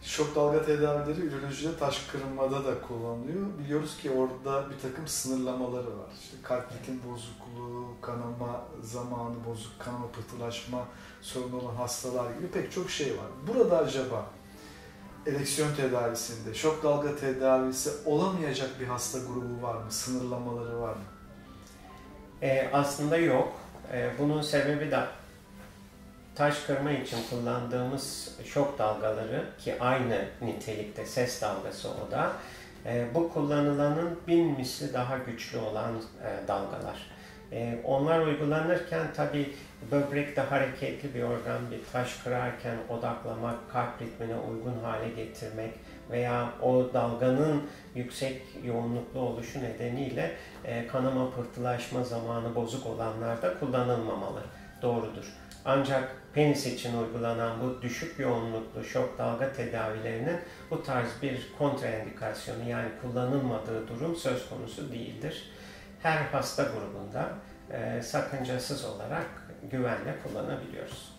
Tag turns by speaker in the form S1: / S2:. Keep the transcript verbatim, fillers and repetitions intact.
S1: Şok dalga tedavileri ürolojide taş kırılmada da kullanılıyor. Biliyoruz ki orada bir takım sınırlamaları var. İşte kalp ritim bozukluğu, kanama zamanı bozuk, kanama pıhtılaşma sorunu olan hastalar gibi pek çok şey var. Burada acaba ereksiyon tedavisinde şok dalga tedavisi olamayacak bir hasta grubu var mı? Sınırlamaları var mı?
S2: E, aslında yok. E, bunun sebebi de taş kırma için kullandığımız şok dalgaları, ki aynı nitelikte ses dalgası o da, e, bu kullanılanın bin misli daha güçlü olan e, dalgalar. E, onlar uygulanırken tabi böbrekte hareketli bir organ, bir taş kırarken odaklamak, kalp ritmine uygun hale getirmek veya o dalganın yüksek yoğunluklu oluşu nedeniyle e, kanama pıhtılaşma zamanı bozuk olanlarda kullanılmamalı. Doğrudur. Ancak penis için uygulanan bu düşük yoğunluklu şok dalga tedavilerinin bu tarz bir kontraindikasyonu, yani kullanılmadığı durum söz konusu değildir. Her hasta grubunda e, sakıncasız olarak güvenle kullanabiliyoruz.